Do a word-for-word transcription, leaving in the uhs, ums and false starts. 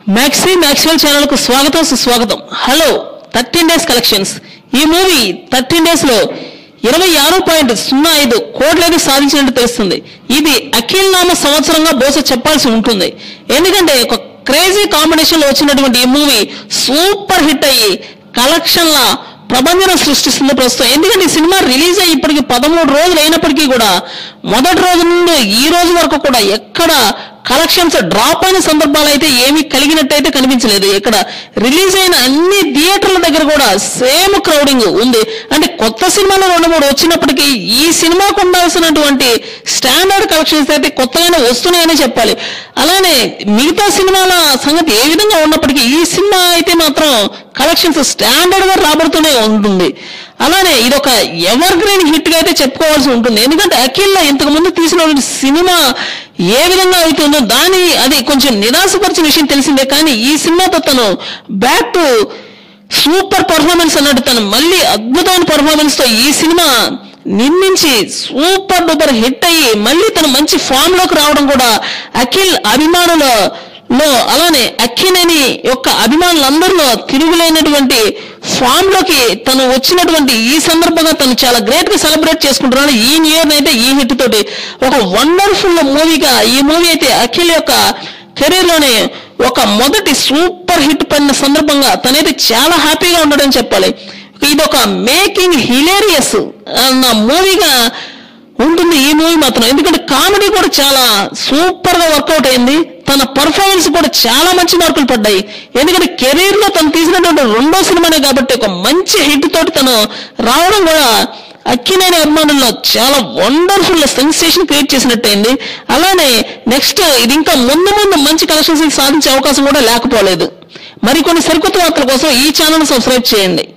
Maxi Maxwell channel को स्वागत सुस्वागतम। हेलो थर्टीन डेज कलेक्शंस ఈ మూవీ थर्टीन డేస్ లో ఇరవై ఆరు పాయింట్ సున్నా ఐదు కోట్లను సాధించినట్టు తెలుస్తుంది। ఇది అఖిల్ నామ సంవత్సరంగా బోస చెప్పాల్సి ఉంటుంది। ఎందుకంటే ఒక క్రేజీ కాంబినేషన్ లో వచ్చినటువంటి ఈ మూవీ సూపర్ హిట్ అయ్యి కలెక్షన్ల ప్రబంధన సృష్టిస్తుంది ప్రస్తుతం। ఎందుకంటే ఈ సినిమా రిలీజ్ అయ్యి ఇప్పటికి పదమూడు రోజులు అయినప్పటికీ కూడా మొదటి రోజు నుండి ఈ రోజు వరకు కూడా ఎక్కడ కలెక్షన్స్ డ్రాప్ అయిన సందర్భాలు అయితే ఏమీ కలిగినట్టయితే కనిపించలేదు। ఇక్కడ రిలీజ్ అయిన అన్ని థియేటర్ల దగ్గర కూడా సేమ్ క్రౌడింగ్ ఉంది। అంటే కొత్త సినిమాలు రెండు మూడు వచ్చినప్పటికీ ఈ సినిమాకు ఉండాల్సినటువంటి స్టాండర్డ్ కలెక్షన్స్ అయితే కొత్తగానే వస్తున్నాయని చెప్పాలి। అలానే మిగతా సినిమాల సంగతి ఏ విధంగా ఉన్నప్పటికీ ఈ సినిమా అయితే మాత్రం కలెక్షన్స్ స్టాండర్డ్ గా రాబడుతూనే ఉంటుంది। అలానే ఇది ఒక ఎవర్ గ్రీన్ హిట్ గా అయితే చెప్పుకోవాల్సి ఉంటుంది। ఎందుకంటే అఖిల్ ఇంతకు ముందు తీసిన సినిమా ఏ విధంగా అవుతుందో దాని అది కొంచెం నిరాశపరిచిన విషయం తెలిసిందే। కానీ ఈ సినిమాతో తను బ్యాక్ టు సూపర్ పర్ఫార్మెన్స్ అన్నట్టు తను మళ్ళీ అద్భుతమైన పర్ఫార్మెన్స్ తో ఈ సినిమా నిర్మించి సూపర్ డూపర్ హిట్ అయ్యి మళ్ళీ తను మంచి ఫామ్ లోకి రావడం కూడా అఖిల్ అభిమానుల లో అలానే అక్కినేని యొక్క అభిమానులందరిలో తిరుగులేనటువంటి ఫామ్ లోకి తను వచ్చినటువంటి ఈ సందర్భంగా తను చాలా గ్రేట్ గా సెలబ్రేట్ చేసుకుంటున్నాడు। ఈ న్యూ ఇయర్ అయితే ఈ హిట్ తోటి ఒక వండర్ఫుల్ మూవీగా ఈ మూవీ అయితే అఖిల్ యొక్క కెరీర్ లోనే ఒక మొదటి సూపర్ హిట్ పడిన సందర్భంగా తనైతే చాలా హ్యాపీగా ఉండడని చెప్పాలి। ఇది ఒక మేకింగ్ హిలేరియస్ అన్న మూవీగా ఉంటుంది ఈ మూవీ మాత్రం। ఎందుకంటే కామెడీ కూడా చాలా సూపర్ గా వర్కౌట్ అయింది। తన పర్ఫార్మెన్స్ కూడా చాలా మంచి మార్కులు పడ్డాయి। ఎందుకంటే కెరీర్ లో తను తీసినటువంటి రెండో సినిమానే కాబట్టి ఒక మంచి హిట్ తోటి తను రావడం కూడా అక్కినేని అభిమానుల్లో చాలా వండర్ఫుల్ సెన్సేషన్ క్రియేట్ చేసినట్టయింది। అలానే నెక్స్ట్ ఇది ఇంకా ముందు ముందు మంచి కలెక్షన్స్ సాధించే అవకాశం కూడా లేకపోలేదు। మరికొన్ని సరికొత్త వార్తల కోసం ఈ ఛానల్ సబ్స్క్రైబ్ చేయండి।